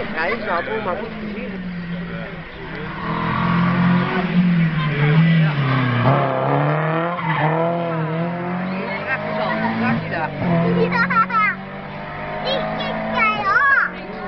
Hij zat oma goed gezien. Ja. Straks dan, straks daar. Ja.